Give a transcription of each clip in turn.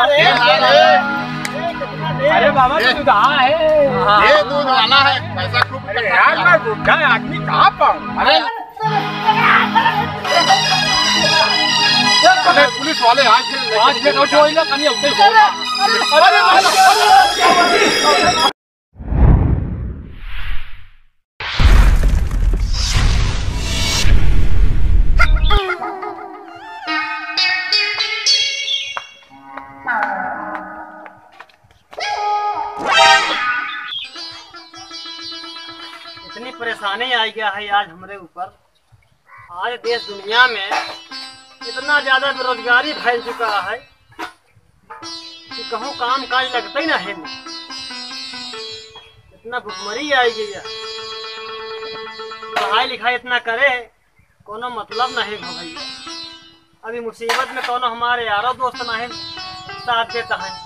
अरे बाबा दूध है, ये दूध वाला है, पैसा खूब। अरे यार मैं बुढ़ा आदमी कहाँ पाऊँ? अरे पुलिस वाले आज के तो जो इला कहीं उठे हो। इतनी परेशानी आई गया है आज हमारे ऊपर। आज देश दुनिया में इतना ज्यादा बेरोजगारी फैल चुका है कि कहूँ काम काज लगता ही ना है। इतना भुखमरी आई गई है, पढ़ाई लिखाई इतना करे कोनो मतलब नहीं हो भैया। अभी मुसीबत में कोनो हमारे यारो दोस्त नहीं साथ देता है।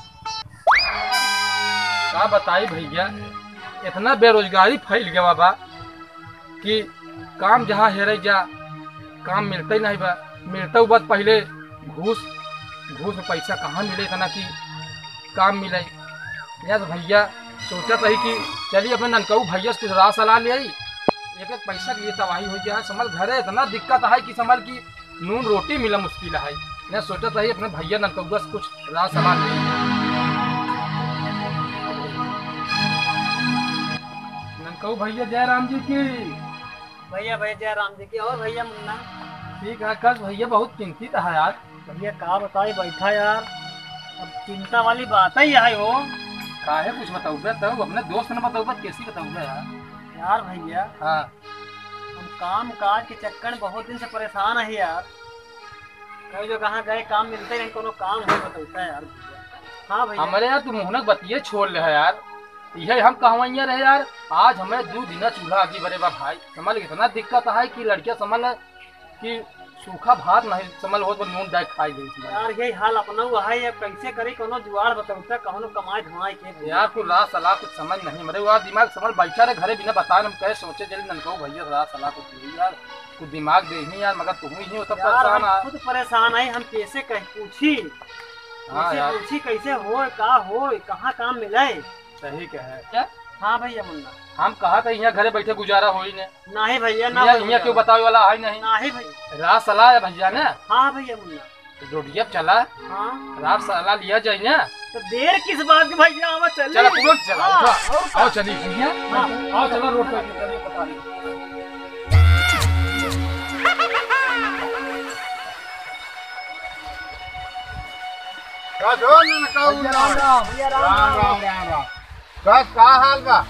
क्या बताई भैया, इतना बेरोजगारी फैल गया बाबा कि काम जहाँ हेरे जा काम मिलता ही नहीं बा। मिलता बात पहले घूस में पैसा कहाँ मिले इतना कि काम मिले। यार भैया सोचा था कि चलिए अपने ननकऊ भैया से कुछ राह सलाह ले आई। एक एक पैसा के लिए तबाही हो गया है। समझ घरे इतना दिक्कत है कि समझ की नून रोटी मिला मुश्किल है। मैं सोचा था अपने भैया ननकऊ से कुछ राह सलाह ले। ननकऊ भैया जय राम जी की। भैया जय राम जी की। और भैया मुन्ना ठीक है। कल भैया बहुत चिंतित है यार। भैया कहा बताई बैठा यार, अब चिंता वाली बात ही है वो। काहे कुछ बताऊँ तो अपने दोस्त ने बताऊँ कैसी बताऊँ यार भैया हाँ, हम काम काज के चक्कर में बहुत दिन से परेशान है यार। कहीं जो कहाँ गए काम मिलते नहीं, कोनो काम हो बताता है यार भैया। हाँ भैया हमारे यार तुम मुहनक बतिये छोड़ ले है यार। यही हम कहवैया रहे यार। आज हमें 2 दिन चूल्हा आगे बरे बा भाई। समझ इतना दिक्कत है कि लड़कियां समझ कि सूखा भात नहीं समझ हो तो नून डाल खाई गई यार। यही हाल अपना हुआ है। ये कैसे करे कोनो जुगाड़ बताता कौनो कमाई धमाई के यार। कुछ राह सलाह कुछ समझ नहीं मेरे यार। दिमाग समझ बैठा रहे घरे बिना बताए। हम कहे सोचे जल्दी ननकऊ भैया राह सलाह कुछ यार, कुछ दिमाग दे ही यार। मगर तुम ही हो तब परेशान है। खुद परेशान है। हम कैसे कह पूछी पूछी कैसे हो का हो कहाँ काम मिले। सही कहे क्या। हाँ भैया मुन्ना हम कहा था यहाँ घरे बैठे गुजारा हो ही नहीं भैया ना। यहाँ क्यों बतावे वाला है नहीं। नहीं भैया राह सलाह है भैया ने। हाँ भैया मुन्ना रोडिया चला। हाँ राह सलाह लिया जाए ना। तो देर किस बात की भैया। आवा चल चलो तुरंत चला। आओ चलिए भैया। आओ चलो रोड पे चलिए बता रही। का हाल बा?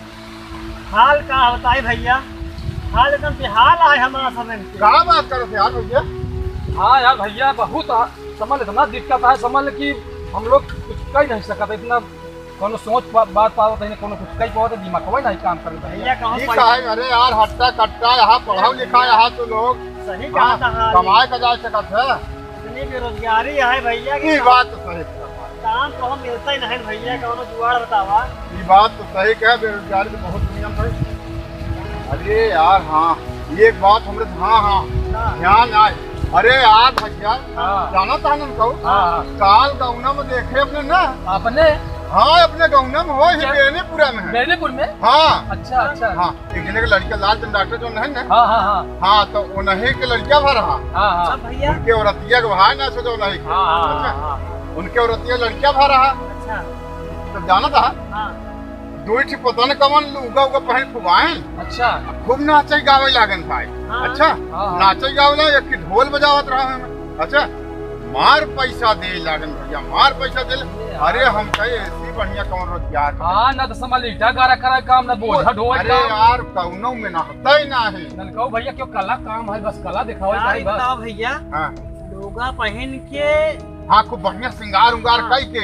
हाल का बताई भैया। हाल एकदम बेहाल है हमारा समय। का बात करो यार भैया? हाँ यार भैया बहुत समझ इतना दिक्कत है। समझ कि हम लोग कुछ कह नहीं सकते। इतना कोनो सोच बात पावत है कोनो कुछ कह पावत दिमाग नहीं काम कर भैया। अरे यार हट्टा कट्टा यहाँ पढ़ा लिखा यहाँ तो लोग सही कहा कमाए का जा सकत है। इतनी बेरोजगारी है भैया की बात तो सही। काम तो हम मिलता ही नहीं भैया। कौनो जुगाड़ बतावा। ये बात तो सही कहे। बेरोजगारी तो बहुत दुनिया में। अरे यार हाँ ये बात हमरे हाँ ध्यान आए। अरे यार भैया जाना था ननकऊ काल गौना में देखे अपने ना अपने। हाँ अपने गौना में हो बेनीपुरा में है। बेनीपुर में हाँ। अच्छा अच्छा हाँ एक जने के लड़का लाल चंद डॉक्टर जो है ना। हाँ हाँ हाँ हाँ तो उन्हीं के लड़किया भर रहा। हाँ हाँ भैया उनके औरतिया के भाई ना सोचो नहीं। हाँ उनके औरतिया लड़किया भर रहा। अच्छा तो जाना था हाँ 2 ठीक पता न कवन उगा पहन फुबाइन। अच्छा खूब नाचे गावे लागन भाई। अच्छा नाचे गावे एक ढोल बजावत रहा है। अच्छा मार पैसा दे लागन भैया मार पैसा दे। अरे हम कहे ऐसी बढ़िया कौन रोजगार। हाँ ना तो समझ ईटा गारा करा काम ना बोझा ढोए। अरे यार कौनो में नहता ही ना है। ननकऊ भैया क्यों कला काम है बस कला दिखाओ बताओ भैया। हाँ लोगा पहन के हाँ खूब बढ़िया श्रृंगार उंगार कई के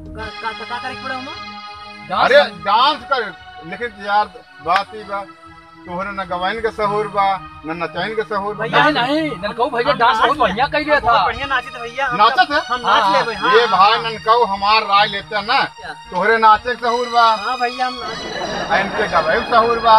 का करे पड़े। अरे डांस कर। लेकिन यार बात ही बात तोहरे न गवाइन के सहूर बा न नचाइन के सहूर बा। नहीं ननकऊ भैया डांस बहुत बढ़िया कर लिया था। बढ़िया नाचे थे भैया। नाचत है हम नाच ले भाई। ये भाई ननकऊ हमार राय लेते हैं ना। तोहरे नाचे के सहूर बा। हाँ भैया हम नाच इनके गवाई के सहूर बा।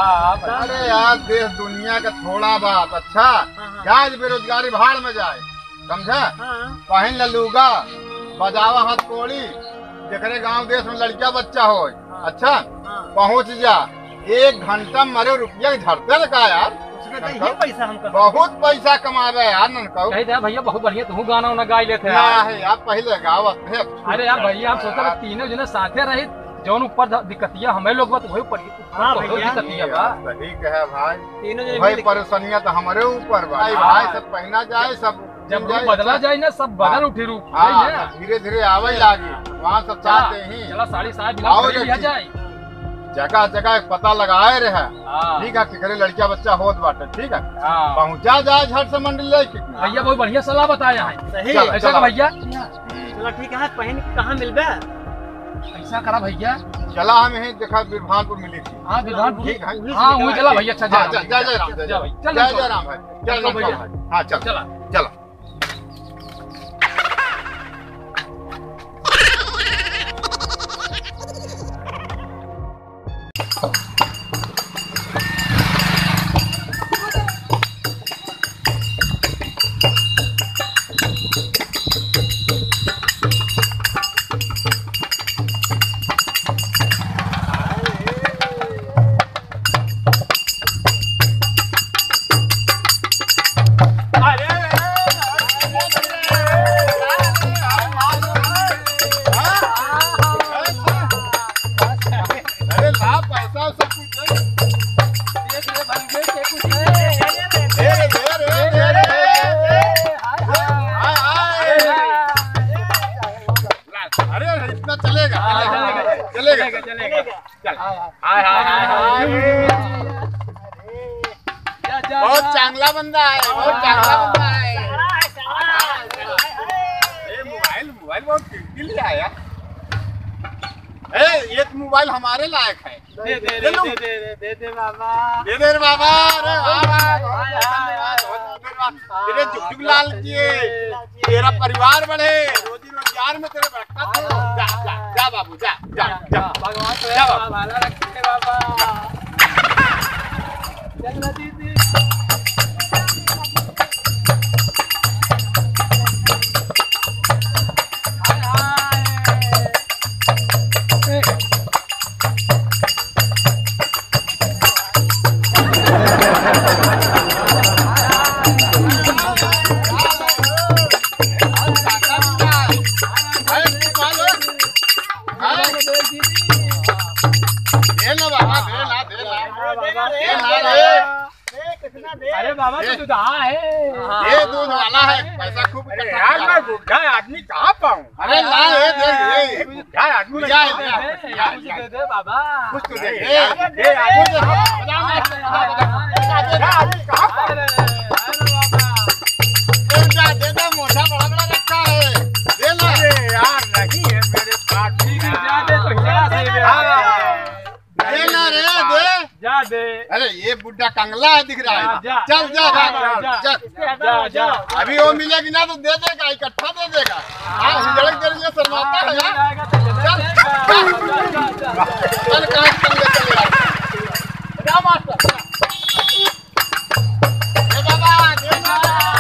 अरे यार देश दुनिया का थोड़ा बात। अच्छा क्या बेरोजगारी भाड़ में जाए समझा। पहन ल लूगा बजावा हाथ कोड़ी जकरे गांव देश में लड़का बच्चा हो। अच्छा हाँ। पहुंच जा, 1 घंटा मरे रुपया झड़ते न का यार। उसमें तो यही पैसा हम कर बहुत पैसा कमावे यार ननकौ। कह दे भैया बहुत बढ़िया तू गाना उना गा लेते ना है यार, पहले गावत है। अरे यार भैया हम सोचते रहे तीनों जने साथे रही जौन ऊपर दिक्कतिया हमें लोग बात वही पड़ी हाँ भैया, दिक्कतिया बा। सही कहे भाई, तीनों जने भाई मिल- परेशानियां तो हमारे ऊपर भाई। हाँ। भाई सब पहना जाए, सब जब रूप बदला जाए ना सब बदल उठी रूप हाँ, धीरे धीरे आवे लागी। वहाँ सब चाहते ही चला साड़ी साहब बिना आओ खरीद लिया देखी। जाए। जगह जगह पता लगाए रहे। हाँ ठीक है, किकरे लड़का बच्चा होत बाटे। ठीक है, हाँ पहुंचा जाए झट से मंडल कितना। भैया बहुत बढ़िया सलाह बताया है। सही चल। ऐसा का भैया चलो ठीक है, पहन के कहाँ मिलबे? ऐसा करा भैया। चला हम यही देखा बिरभानपुर मिली थी। हाँ विधान ठीक है। हाँ वही चला भैया। अच्छा हाँ, जय जय राम, जय जा भाई, चल जय चल। जय राम भाई, जय चलो राम भैया। भाई। हाँ चल चला चलो। अरे ला पैसा सब कुछ दे। दे दे दे। हाय हाय। अरे इतना चलेगा चलेगा चलेगा। बहुत चांगला बंदा है, बहुत चांगला बंदा है। ये मोबाइल बहुत कीमती लिया है यार। ये मोबाइल हमारे लायक है। दे बाबा। दे दे रे बाबा। अरे वाह वाह, बहुत धन्यवाद। तेरे जुग जुग लाल किए, तेरा परिवार बढ़े, रोजी रोजगार में तेरे बरकत हो। जा जा जा बाबू, जा जा जा। भगवान तो जा बाबू। भाला रखे बाबा। चल दीदी। अरे बाबा तो दूधा है। ये दूध वाला है, पैसा खूब यार मैं बुढ़ा आदमी कहाँ पाऊँ? अरे ला ये बुढ़ा आदमी दे दे बाबा। कुछ तो दे दे दे। मोटा बड़ा बड़ा रखा है, दे ना। यार नहीं है मेरे पास। जा दे तो हिला से दे ना रे, दे। जा दे। अरे ये बुढ़ा कंगला है दिख रहा है। जा, चल जा जा, जा जा। अभी वो मिलेगी ना तो दे देगा, इकट्ठा दे देगा। हाँ हिजड़क तेरे लिए शर्माता है यार। चल काट कर ले चलेगा। जा मास्टर। दे बाबा, दे ना।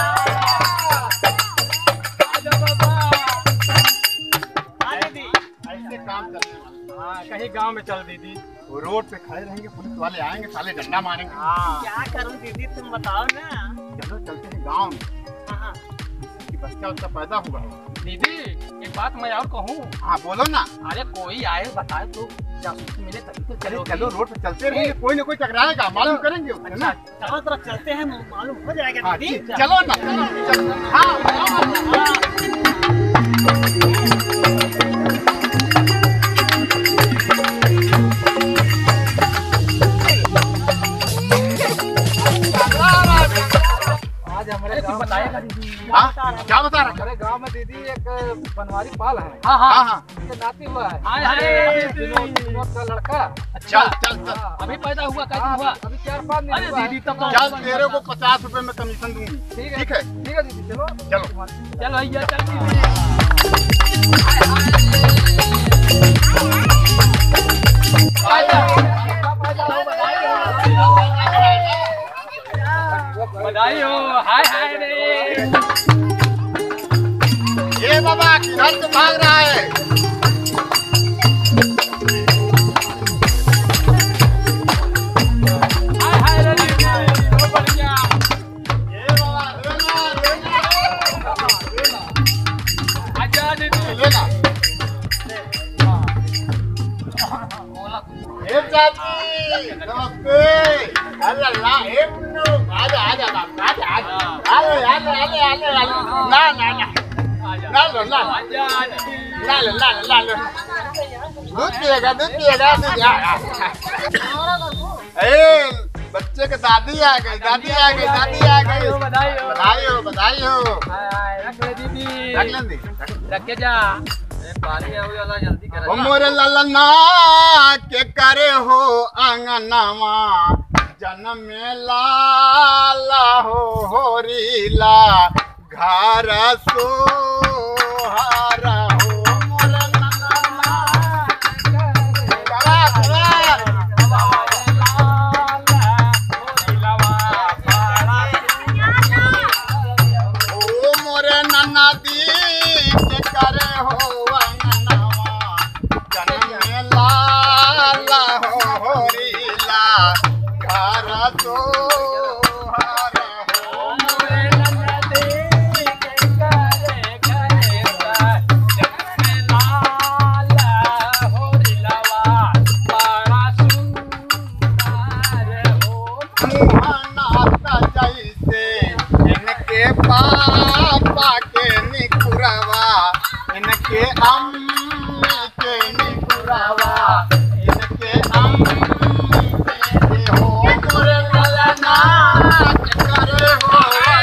ऐसे काम करने वाला। हाँ कहीं गांव में चल दीदी। वो रोड पे खड़े रहेंगे, पुलिस वाले आएंगे, साले डंडा मारेंगे। क्या करूं दीदी, तुम बताओ ना। चलो चलते हैं गाँव में। हाँ, कि बच्चा उसका पैदा हुआ है। दीदी एक बात मैं और कहूँ। हाँ बोलो ना। अरे कोई आए बताए तो जासूस मिले तभी तो चलो चलो। चलो, रोड पे चलते रहेंगे, कोई ना कोई टकराएगा, मालूम करेंगे उससे ना। चारों तरफ चलते हैं, मालूम हो जाएगा हाँ, दीदी। चलो ना चलो। हाँ आज हमारे गाँव बताएगा दीदी। हाँ, क्या बता रहा है? हमारे गांव में दीदी एक बनवारी पाल है। हाँ हाँ उसके नाती हुआ है। हाय, हाय। विनोद का लड़का। चल चल चल। हाँ, अभी पैदा हुआ, कैसे हाँ, हुआ? अभी 4-5 दिन अरे हुआ है। दीदी तब तो चल तेरे को 50 रुपए में कमीशन दूंगी। ठीक है ठीक है ठीक है दीदी चलो। चलो। चल भैया चल दीदी। बधाई हो। हाय हाय रे। ये बाबा किधर से भाग रहा है? चाची नमस्ते। अल्लाह हे मुन्नू आजा आजा आजा आजा आले आले आले आले ला ला ला ला ला ला ला ला ला ला दूध पिएगा ए बच्चे के दादी आ गई दादी आ गई दादी आ गई। बधाई हो बधाई हो। रख ले दीदी रख लेंदी रख के जा पानी आओ वाला जल्दी कर। ओ मोरे ललना के करे हो आंगनवा जन्म लाला हो होरीला घर सोहारा हो मोरे ललना ओ मोरे नन्ना दी के करे हो लाला हो होरीला घर सोहारा हो मोरे नन्दी के करे करे जन्म लाला होरीलावा बड़ा सुंदर हो मुहाना जैसे इनके पापा के निकुरवा इनके अम्मी के निकुरवा इनके अम्मी के हो मोरे ललना करे हो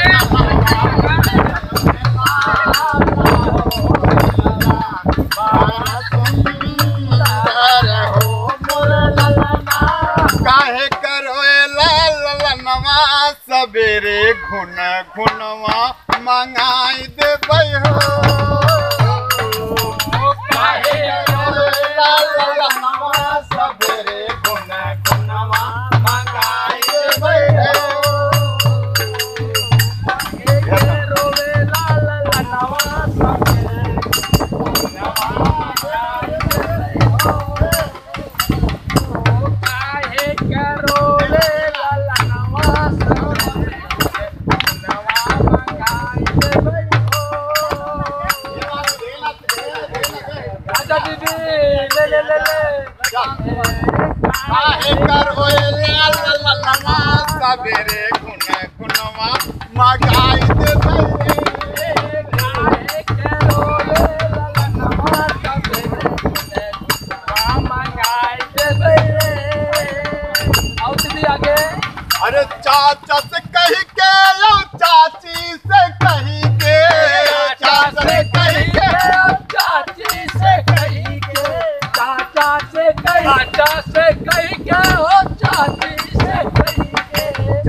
काहे करो ललनवा सबेरे घुन घुनवा मंगाई दे हो। सबेरे घुन घुनवा मंगाई दे सबेरे घुन घुनवा मंगाई दे अरे चाचा से कही के लो चाची से कही के चाचा से कही के चाची से कही के चाचा से कही चाचा से कही के हो चाची से कही के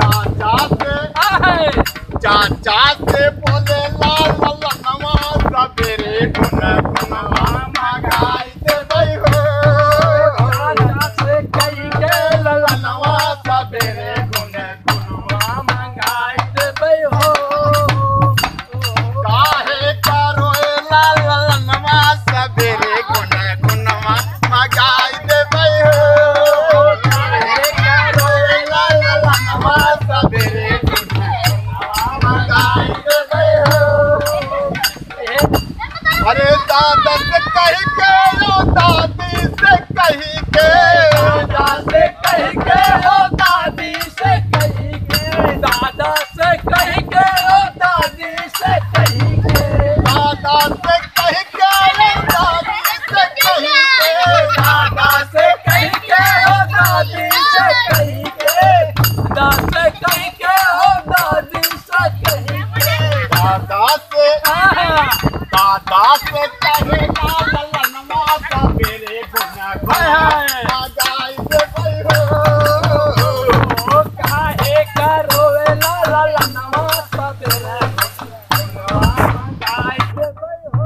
चाचा से बोले ललनवा सबेरे घुन घुनवा मंगाई दे हो। चाचा से कही के ललनवा सबेरे घुन घुनवा मंगाई दे हो। काहे करो ललनवा सबेरे घुन घुनवा मंगाई दे हो। काहे करो ललनवा सबेरे अरे दादा से कही के लो दादी से कही के दादा से कही के हो दादी से कही के दादा से कही के हो दादी से कही के दादा से कही के लो दादी से कही के दादा से कही के हो दादी से कही के दादा से कही के हो दादी से कही के दादा से कहे ललनवा सबेरे घुन घुनवा मंगाई दे हो। काहे करो ललनवा सबेरे घुनवा मंगाई दे हो।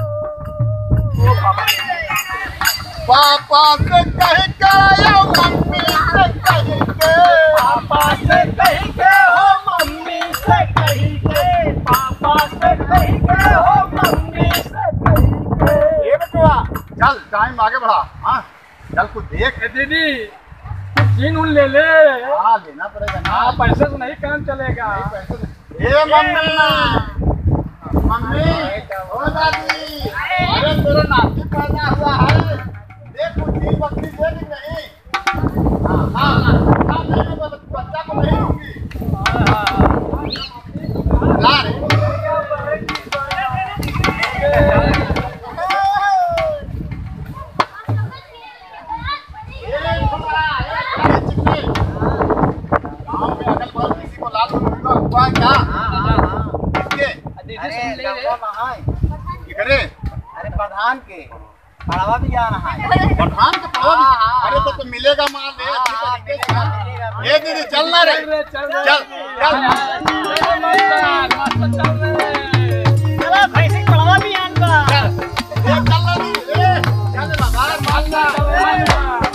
पापा से कह के मम्मी से कह के पापा से कह के हो मम्मी से कह के पापा से कह के हो मम्मी से कह के दीदी चीन उन ले ले। हाँ लेना पड़ेगा ना। हाँ पैसे से नहीं काम चलेगा। ए मम्मी मम्मी ओ दादी, अरे तेरा नाती पैदा हुआ है, देख कुछ बकरी दे दी नहीं। हाँ हाँ हाँ नहीं तो बच्चा को नहीं दूंगी। ला रे किसी को ला हुआ क्या? करे अरे प्रधान के पढ़ावा भी जाना है। प्रधान के पास अरे तो मिलेगा माल ले। ये दीदी चलना रे चल चला भाई से पढ़ावा भी आना। ये चलना दीदी चल बाबा मालना।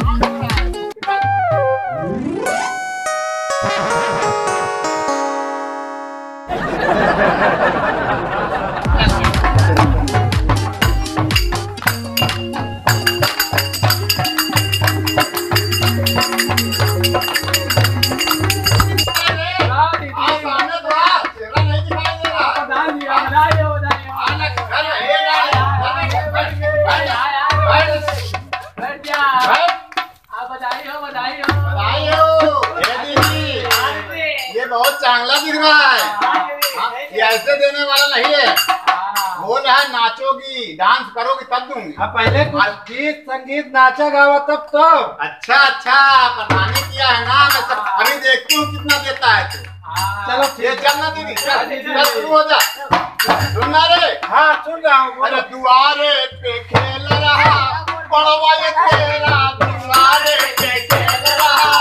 चांगला दिख रहा है, ये ऐसे देने वाला नहीं है। बोल रहा है नाचोगी डांस करोगी तब दूंगी। पहले गीत संगीत नाचा गावा तब तो। अच्छा अच्छा प्रधानी किया है ना, मैं सब अभी देखती हूँ कितना देता है तू। चलो ये चलना दीदी चल शुरू हो जा। सुनना रे? हाँ सुन रहा हूँ। अरे दुआरे पे खेल रहा पड़वा ये तेरा, दुआरे पे खेल रहा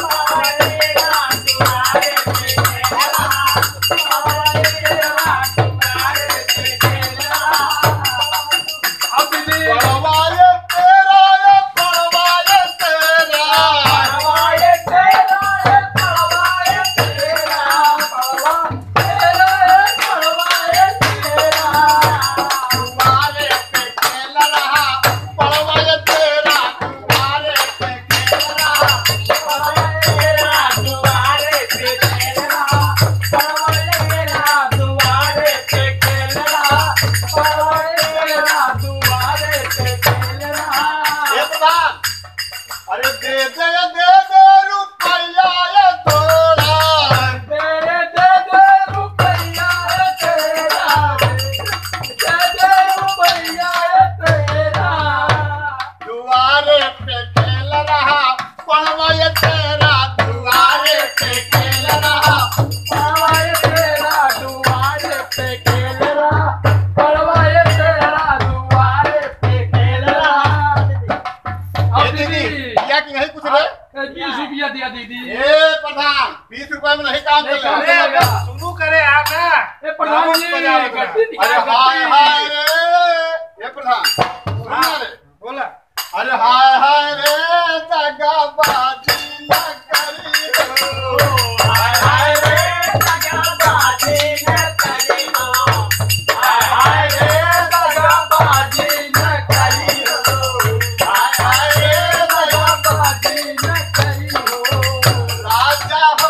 दिया दीदी। प्रधान 20 रुपए में नहीं काम चलेगा। शुरू करे आप ना प्रधान जी। अरे हाय हाय रे ये प्रधान सुनना रे बोला। अरे हाय हाय रे दगाबाजी न करी हो, हाय हाय रे दगाबाजी न करी हो, हाय हाय रे दगाबाजी न करी हो, हाय हाय रे दगाबाजी न करी हो। राजा हो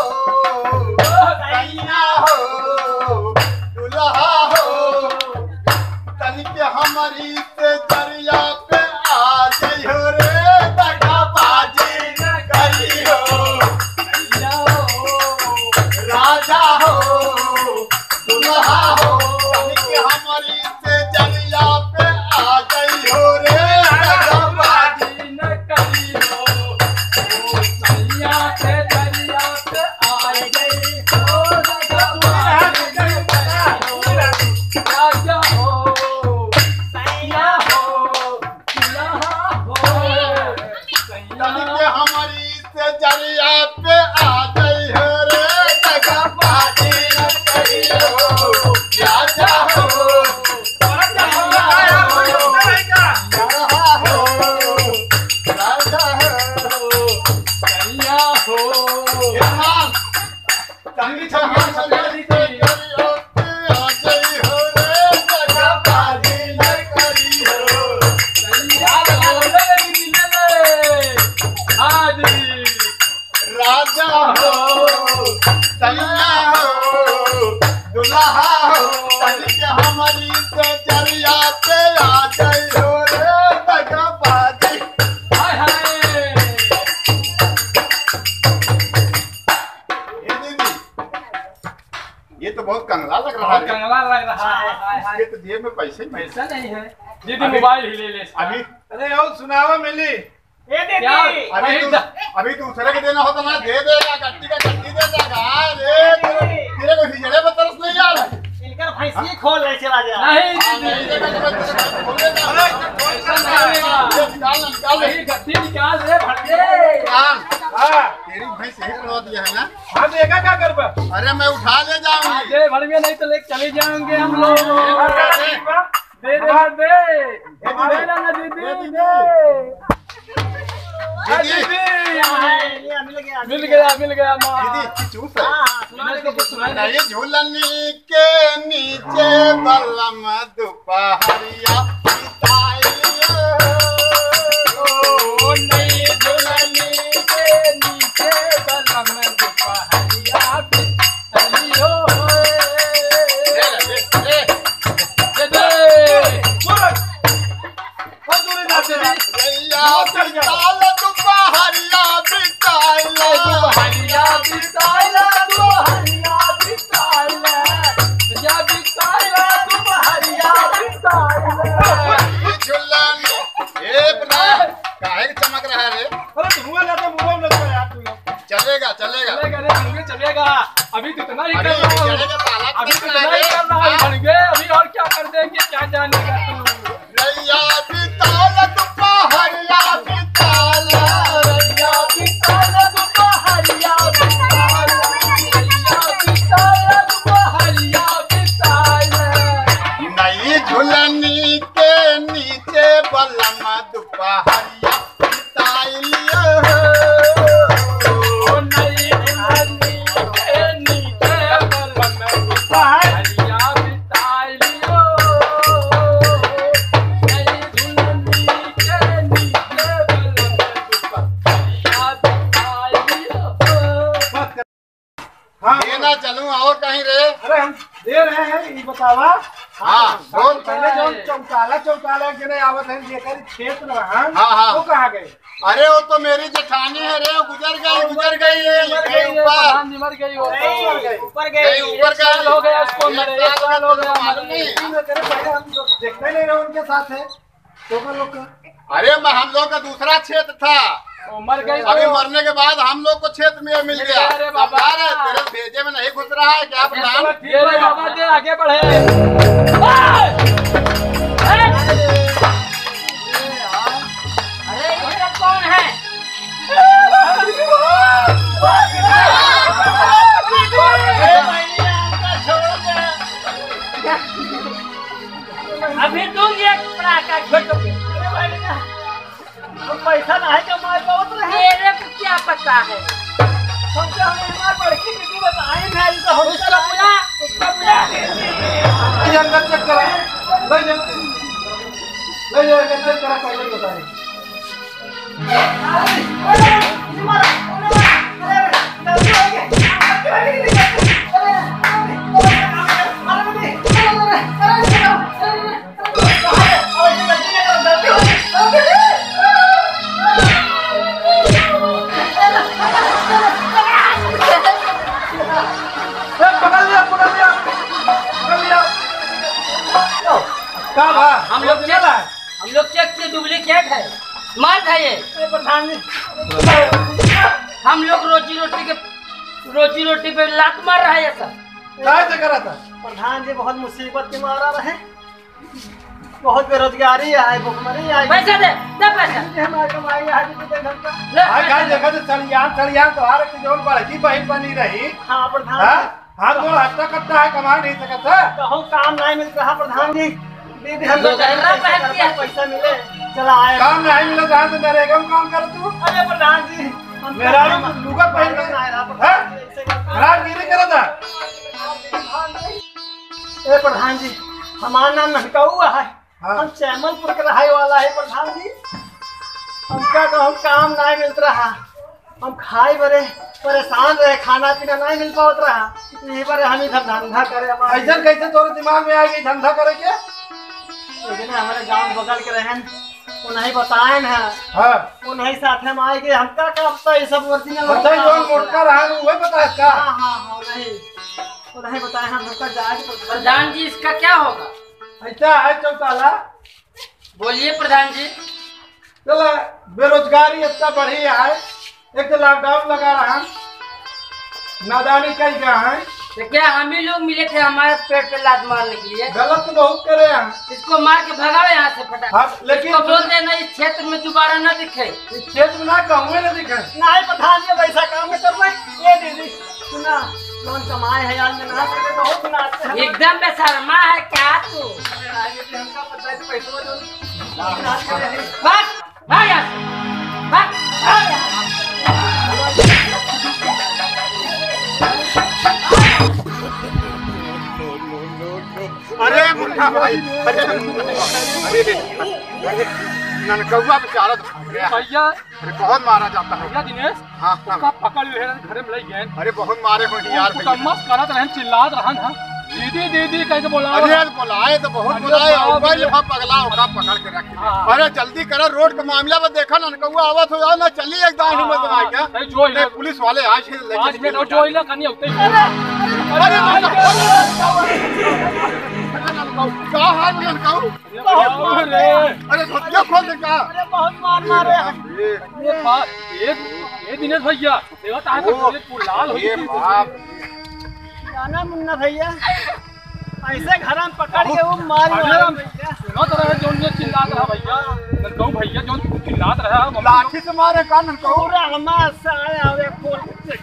कन्या हो दुल्हा हो तनिक हमारी से दरिया पे आ जइहो रे दगाबाजी न करी हो। राजा हो दुल्हा हो तनिक हमारी से दरिया पे आ जइहो रे दगाबाजी न करी हो। ओ सैया से दरिया पे आ गई हो दगाबाजी न करी हो। राजा हो सैया हो दुल्हा हो तनिक हमारी से दरिया पे आ गई हो रे दगाबाजी न करी हो। राजा हो राजा हो राजा हो सैया हो संगीत हम संगीत करियो आ गई हो रे दगाबाजी न करी हो। सैया हो रे राजा हो सैया हो दुल्हा हो तनिक हमारी से जरिया पे आ जाइयो रे दगाबाजी। हाय हाय ये दीदी ये तो बहुत कंगला लग रहा है। कंगला लग रहा है। हाय हाय ये तो जेब में पैसे ही पैसा नहीं है दीदी मोबाइल ही ले ले इसका। अभी अरे और सुनावा मिली ए क्या दीदी अभी दूसरे को देना होता ना दे देगा गट्टी का गट्टी दे देगा रे तेरे को हिजड़े में तरस नहीं आ रहा है। इनकर भैंसी खोल रहे चला जा नहीं नहीं दीदी देगा तो मैं तेरे को खोल देगा। ऐसा नहीं होगा। ये निकाल वही गट्टी निकाल रे भड़के। हाँ तेरी भैंस यही करवा दिया है ना। हाँ देखा क्या कर पा अरे मैं उठा ले जाऊंगी। आगे भड़के नहीं तो लेके चले जाएंगे हम लोग। दे दे दे ना दीदी दे। दीदी मिल गया माँ। दीदी चूस है। मैंने तो कुछ सुना नहीं। नहीं झूलनी के नीचे बलम दोपहरिया बिताइयो। ओ नहीं झूलनी के नीचे बलम दोपहरिया बिताइयो। दे दे। रैया बिताल दोपहरिया बिताइलो। दोपहरिया बिताइला दोपहरिया बिताइला या बिताइला दोपहरिया बिताइला। झूलन ए बना काहे चमक रहा है रे। अरे धुआं लाता मुंह में लगता यार तू लोग। चलेगा चलेगा चलेगा रे भड़के चलेगा। अभी तो इतना ही कर अरे रहा हूँ। चलेगा पाला अभी तो इतना ही कर रहा है भड़के। अभी और क्या कर देंगे क्या जानेगा तू। रैया बिताल दोपहरिया बिताला। रैया बिताइला दोपहरिया बिताइला रैया बिताइला दोपहरिया बिताइला। नई झुलनी के नीचे बलम दोपहरिया बिताइलियो। ओ नहीं झूलनी के नीचे बलम दोपहरिया बिताइलियो। नहीं झूलनी के नीचे बलम दोपहरिया बिताइलियो। हाँ ये ना चलूं और कहीं रे। अरे हम दे रहे हैं ये बतावा। हाँ बोल। पहले जो चौताला के नहीं आवत है लेकर खेत में हाँ, हाँ। वो कहाँ गए? अरे वो तो मेरी जेठानी है रे। गुजर गई मर गई गई ऊपर मर गई वो ऊपर गई गई ऊपर गई। साल हो गया उसको मरे। एक साल हो गया मालूम मरे। नहीं। इसी में तेरे पहले हम लोग देखते नहीं रहे उनके साथ है तो कर लोग का। अरे हम लोग का दूसरा क्षेत्र था। वो मर गई अभी तो। मरने के बाद हम लोग को क्षेत्र में मिल गया। अरे बाबा। अब यार तेरे भेजे में नहीं घुस रहा है क्या प्रधान। ये रे बाबा दे आगे बढ़े। अरे ये सब कौन है अभी दूंगी एक पड़ाका पैसा नहीं कमाए बहुत रहे। मेरे को क्या पता है हमसे हमें बड़की बेटी बताई मैं तो हम उसका बुला ये अंदर चेक करा ले जा चेक करा पहले बताए। हम लोग चेक से डुप्लीकेट है माल है ये प्रधान जी। हम लोग रोजी रोटी पे लात मार रहा है ये सब। काय से करा था? प्रधान जी बहुत मुसीबत के मारा रहे। बहुत बेरोजगारी है भुखमरी है। पैसा दे पैसा हमारी कमाई है। हां काय देखा तो चलियान तो हार के जोन बड़की बहन बनी रही। हाँ प्रधान हां हाथ जोड़ हट्टा कट्टा है कमा नहीं सकता है। कहूँ काम नहीं मिल रहा प्रधान जी। दीदी हम लोग पैसा मिले चला आए। काम नहीं मिला जहाँ तो नरेगा में काम कर तू। अरे प्रधान जी मेरा लुगा पहन के राजगिरी करा था। ए प्रधान जी हमारा नाम नहकौआ है। हाँ। हम चैमलपुर के रहाई वाला है प्रधान जी। हमका कहूँ काम नहीं मिल रहा। हम खाए बरे परेशान रहे, खाना पीना नहीं मिल पावत रहा, यही बारे हम इधर धंधा करे। ऐसा कैसे तोरे दिमाग में आ गई धंधा करे के? लेकिन हमारे गांव बगल के रहन उन्हें बताए है, हाँ उन्हें साथे में आए गए, हमका का पता ये सब ओरिजिनल बताई जो मोटका रहा है वही बता का। हाँ हाँ हाँ उन्हें बताए हम हमका जाए। प्रधान जी इसका क्या होगा? ऐसा है चौटाला। बोलिए प्रधान जी। चलो बेरोजगारी इतना बढ़ी है, एक तो लॉकडाउन लगा रहा, नादानी कई गया है। तो क्या हम ही लोग मिले थे हमारे पेट पे लात मारने के लिए? गलत तो बहुत करे हैं। इसको मार के भगाओ यहाँ से फटाक। हाँ, लेकिन इसको बोल देना इस क्षेत्र में दोबारा न दिखे। इस क्षेत्र में ना कहूँ न दिखे। नहीं प्रधान जी वैसा काम में कर रहे। ये दीदी सुना कौन कमाए है यार, मैं नाच के बहुत नाचते हैं। एकदम बेशर्मा है क्या तू? हमका पता है पैसा जो नाच के रहे। भाग भाग यहाँ से, भाग भाग यहाँ से। अरे मुन्ना भाई, अरे ननकौआ बेचारा भाग गया। भैया अरे बहुत मारा जाता है। भैया दिनेश हाँ उसका हाँ। पकड़ ले घर में ले गए। अरे बहुत मारे हो यार भैया। कमस करत रहन, चिल्लात रहन। हां दीदी दीदी कह के बोला। अरे यार बुलाए तो बहुत बुलाए, मोबाइल में पगला होगा पकड़ के रखे। हाँ। अरे जल्दी करो, रोड का मामला में देखा ननकौआ आवत हो जाओ ना, चली एकदम हिम्मत बना क्या। जो नहीं पुलिस वाले आज ही आज में लेके जो इला कनी होते ही। अरे क्या हाल है ननकौ? अरे धोतिया खोल दे क्या? अरे बहुत मार मारे ये दिनेश भैया देखो ताहे तो पूरी लाल हो ये गई। बाप जाना मुन्ना भैया ऐसे घर में पकड़ के वो मार सुना तो रहे जोन जो चिल्लात रहा भैया, ननकौ भैया जोन चिल्लात रहा। लाठी से मारे का ननकौ? पूरा हमारा सारे आवे खोल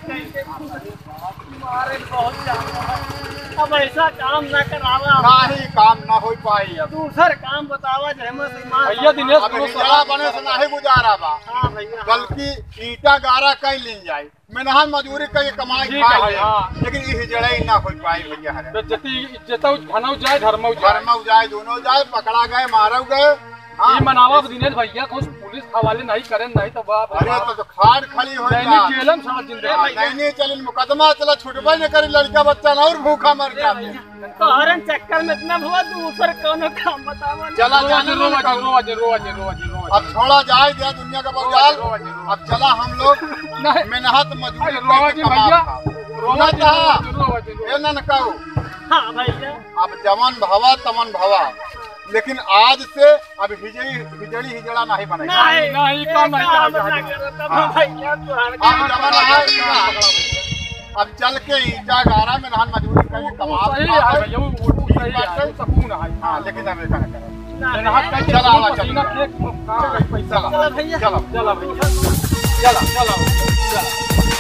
मारे बहुत ज्यादा। अब ऐसा काम न करावा, नाही काम ना हो पाई अब। दूसर काम बतावा जहमत भैया दिनेश अब हिजड़ा बने से नाही गुजारा बा, हाँ भैया बल्कि ईटा गारा कई लीन जाए, मेहनत मजदूरी कई कमाई ठीक खाए है, ले। हाँ। लेकिन ई हिजड़ा ही ना हो पाई भैया हरे। बेइज्जती इज्जत धनौ जाए धर्मौ जाए। घरमऊ जाए दोनों जाए, पकड़ा गए मारव गए। हाँ। ये मनावा दिनेश भैया को पुलिस हवाले नहीं करे नहीं तो बाप रे अरे बाप। तो खाड़ खड़ी हो दैनिक जाए। जेलम सारा जिंदगी। नहीं चलिन मुकदमा चला, छुटबे न करी, लड़का बच्चा ना और भूखा मर जाते। तो हरन चक्कर में इतना हुआ दूसर कोनो काम बतावा। चला जाने लो, अब छोड़ा जाए दिया दुनिया का बंगाल। अब चला हम लोग नहीं मेहनत मजदूरी रोवा करके जी भैया, कमाता। रोवा जी रोवा रोवा ए ननकौ, हाँ भैया अब जमन भवा तमन भवा, लेकिन आज से अब हिजड़ी हिजड़ा नहीं बनेगा। नहीं नहीं, काम नहीं काम करा ना जाए। करो तब भैया तुहार अब जमन है, अब चल के ईटा गारा में नहान मजदूरी करके सही है कमा। भैया, वो सही है, सकून है। हाँ लेकिन हमें क्या करें। मेहनत करके चला, खून चला। पसीना फेंक काम पैसा चला चलो भैया चला चला भैया चला चला चला